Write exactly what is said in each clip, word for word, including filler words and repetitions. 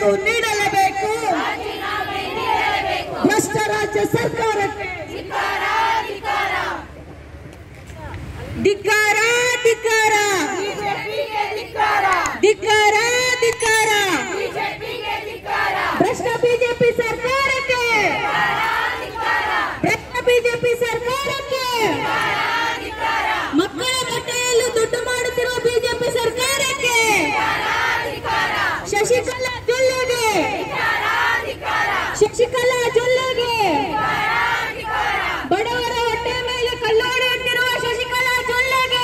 ನೀಡಲೇಬೇಕು ನೀಡಲೇಬೇಕು ಭ್ರಷ್ಟ ರಾಜ್ಯ ಸರ್ಕಾರಕ್ಕೆ ಧಿಕ್ಕಾರ ಧಿಕ್ಕಾರ ಧಿಕ್ಕಾರ ಧಿಕ್ಕಾರ ಭ್ರಷ್ಟ ಬಿಜೆಪಿ ಸರ್ಕಾರಕ್ಕೆ ಭ್ರಷ್ಟ ಬಿಜೆಪಿ ಸರ್ಕಾರಕ್ಕೆ ಮಕ್ಕಳ ಬಟ್ಟೆಯಲ್ಲೂ ದುಡ್ಡು ಮಾಡುತ್ತಿರುವ ಬಿಜೆಪಿ ಸರ್ಕಾರಕ್ಕೆ ಶಶಿಕಲಾ ಜೊಲ್ಲೆಗೆ ಶಶಿಕಲಾ ಜೊಲ್ಲೆಗೆ ಬಡವರ ಹೊಟ್ಟೆ ಮೇಲೆ ಕಲ್ಲೊಡೆಯುತ್ತಿರುವ ಶಶಿಕಲಾ ಜೊಲ್ಲೆಗೆ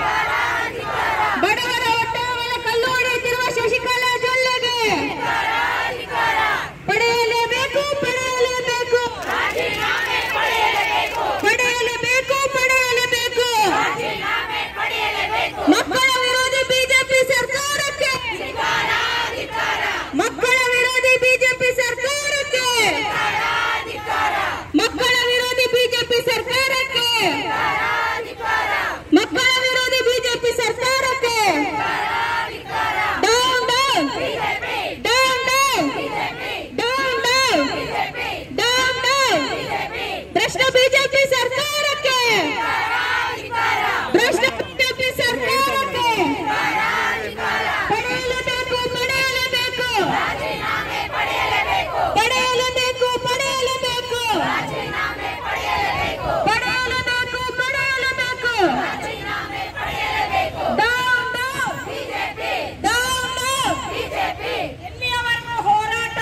ಬಡವರ ಹೊಟ್ಟೆ ಮೇಲೆ ಕಲ್ಲೊಡೆಯುತ್ತಿರುವ ಶಶಿಕಲಾ ಜೊಲ್ಲೆಗೆ ಪಡೆಯಲೇಬೇಕು ಪಡೆಯಲೇಬೇಕು ಪಡೆಯಲೇಬೇಕು ಪಡೆಯಲೇಬೇಕು ಮಕ್ಕಳ ವಿರೋಧಿ ಬಿಜೆಪಿ ಸರ್ಕಾರಕ್ಕೆ ಮಕ್ಕಳ ವಿರೋಧಿ ಬಿಜೆಪಿ ಸರ್ಕಾರಕ್ಕೆ ಮಕ್ಕಳ ವಿರೋಧಿ ಬಿಜೆಪಿ ಸರ್ಕಾರಕ್ಕೆ ಮಕ್ಕಳ ವಿರೋಧಿ ಬಿಜೆಪಿ ಸರ್ಕಾರಕ್ಕೆ down down down down down down down down ಭ್ರಷ್ಟ ಬಿಜೆಪಿ ಸರ್ಕಾರಕ್ಕೆ ಭ್ರಷ್ಟ ಬಿಜೆಪಿ ಸರ್ಕಾರಕ್ಕೆ ಪಡೆಯಲೇಬೇಕು ಪಡೆಯಲೇಬೇಕು ಪಡೆಯಲೇಬೇಕು ಪಡೆಯಲೇಬೇಕು ಪಡೆಯಲೇಬೇಕು ಪಡೆಯಲೇಬೇಕು ಡೌನ್ ಡೌನ್ ಡೌನ್ ಡೌನ್ ಎಲ್ಲಿಯವರೆಗೂ ಹೋರಾಟ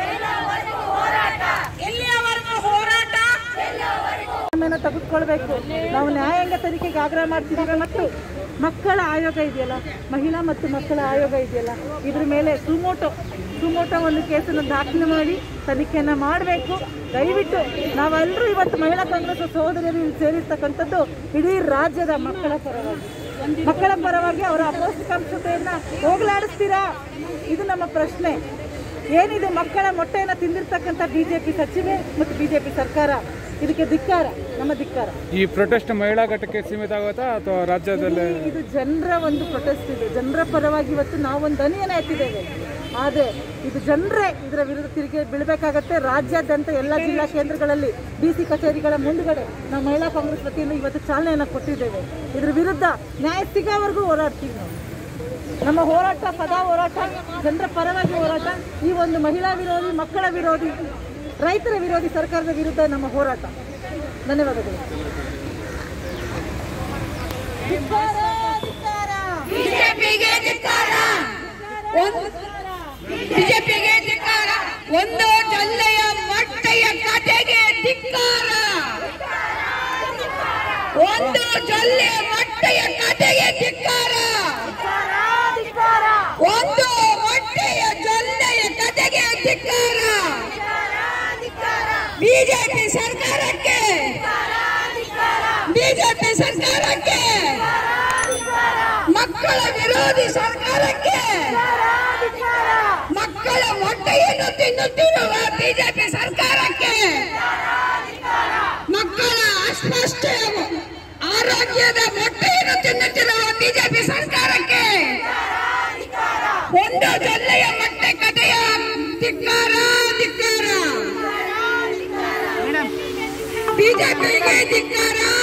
ಎಲ್ಲಿಯವರೆಗೂ ಹೋರಾಟ ತೆಗೆದುಕೊಳ್ಬೇಕು. ನಾವು ನ್ಯಾಯಾಂಗ ತನಿಖೆಗೆ ಆಗ್ರಹ ಮಾಡ್ತಿದ್ದೀವಿ. ಮತ್ತು ಮಕ್ಕಳ ಆಯೋಗ ಇದೆಯಲ್ಲ, ಮಹಿಳಾ ಮತ್ತು ಮಕ್ಕಳ ಆಯೋಗ ಇದೆಯಲ್ಲ, ಇದ್ರ ಮೇಲೆ ಸುಮೋಟೋ ಸುಮೋಟೋ ಒಂದು ಕೇಸನ್ನು ದಾಖಲೆ ಮಾಡಿ ತನಿಖೆಯನ್ನು ಮಾಡಬೇಕು. ದಯವಿಟ್ಟು ನಾವೆಲ್ಲರೂ ಇವತ್ತು ಮಹಿಳಾ ಕಾಂಗ್ರೆಸ್ ಸಹೋದರಿಯರು ಸೇರಿರ್ತಕ್ಕಂಥದ್ದು ಇಡೀ ರಾಜ್ಯದ ಮಕ್ಕಳ ಪರವಾಗಿ ಮಕ್ಕಳ ಪರವಾಗಿ ಅವರ ಅಪೌಷ್ಟಿಕಾಂಶತೆಯನ್ನು ಹೋಗಲಾಡಿಸ್ತೀರಾ? ಇದು ನಮ್ಮ ಪ್ರಶ್ನೆ. ಏನಿದೆ, ಮಕ್ಕಳ ಮೊಟ್ಟೆಯನ್ನು ತಿಂದಿರ್ತಕ್ಕಂಥ ಬಿಜೆಪಿ ಸಚಿವೆ ಮತ್ತು ಬಿಜೆಪಿ ಸರ್ಕಾರ, ಇದಕ್ಕೆ ಧಿಕ್ಕಾರ, ನಮ್ಮ ಧಿಕ್ಕಾರ. ಈ ಪ್ರೊಟೆಸ್ಟ್ ಮಹಿಳಾ ಘಟಕ್ಕೆ ಸೀಮಿತ ಆಗುತ್ತಾ ಅಥವಾ ರಾಜ್ಯದಲ್ಲಿ? ಇದು ಜನರ ಒಂದು ಪ್ರೊಟೆಸ್ಟ್, ಇದೆ ಜನರ ಪರವಾಗಿ. ಇವತ್ತು ನಾವೊಂದು ಧ್ವನಿಯನ್ನು ಎತ್ತಿದ್ದೇವೆ, ಆದರೆ ಇದು ಜನರೇ ಇದರ ವಿರುದ್ಧ ತಿರುಗಿ ಬೀಳಬೇಕಾಗತ್ತೆ. ರಾಜ್ಯಾದ್ಯಂತ ಎಲ್ಲ ಜಿಲ್ಲಾ ಕೇಂದ್ರಗಳಲ್ಲಿ ಡಿ ಸಿ ಕಚೇರಿಗಳ ಮುಂದುಗಡೆ ನಾವು ಮಹಿಳಾ ಕಾಂಗ್ರೆಸ್ ವತಿಯಿಂದ ಇವತ್ತು ಚಾಲನೆಯನ್ನು ಕೊಟ್ಟಿದ್ದೇವೆ. ಇದರ ವಿರುದ್ಧ ನ್ಯಾಯ ಸಿಗೋವರೆಗೂ ಹೋರಾಡ್ತೀವಿ ನಾವು. ನಮ್ಮ ಹೋರಾಟ ಸದಾ ಹೋರಾಟ, ಜನರ ಪರವಾಗಿ ಹೋರಾಟ. ಈ ಒಂದು ಮಹಿಳಾ ವಿರೋಧಿ, ಮಕ್ಕಳ ವಿರೋಧಿ, ರೈತರ ವಿರೋಧಿ ಸರ್ಕಾರದ ವಿರುದ್ಧ ನಮ್ಮ ಹೋರಾಟ. ಧನ್ಯವಾದಗಳು. ಬಿಜೆಪಿಗೆ ಧಿಕ್ಕಾರ, ಬಿಜೆಪಿಗೆ ಧಿಕ್ಕಾರ, ಒಂದು ಜಲ್ಲೆಯ ಮೊಟ್ಟೆಯ ಕತೆಗೆ ಧಿಕ್ಕಾರ, ಒಂದು ಜಲ್ಲೆಯ ಮೊಟ್ಟೆಯ ಕತೆಗೆ ಧಿಕ್ಕಾರ, ಒಂದು ಮೊಟ್ಟೆಯ ಜೊಲ್ಲೆಯ ಕತೆಗೆ ಧಿಕ್ಕಾರ. ಬಿಜೆಪಿ ಸರ್ಕಾರಕ್ಕೆ, ಬಿಜೆಪಿ ಸರ್ಕಾರಕ್ಕೆ, ಮಕ್ಕಳ ವಿರೋಧಿ ಸರ್ಕಾರಕ್ಕೆ, ಮಕ್ಕಳ ಮೊಟ್ಟೆಯನ್ನು ತಿನ್ನುತ್ತಿರುವ ಬಿಜೆಪಿ ಸರ್ಕಾರಕ್ಕೆ, ಮಕ್ಕಳ ಅಸ್ಪಷ್ಟ ಆರೋಗ್ಯದ ಮೊಟ್ಟೆಯನ್ನು ತಿನ್ನುತ್ತಿರುವ ಬಿಜೆಪಿ ಸರ್ಕಾರಕ್ಕೆ, ಒಂದು ಜೊಲ್ಲೆಯ ಮೊಟ್ಟೆ ಕಥೆಯ ಧಿಕ್ಕಾರ ಧಿಕ್ಕಾರ. ಬಿಜೆಪಿಗೆ ಧಿಕ್ಕಾರ.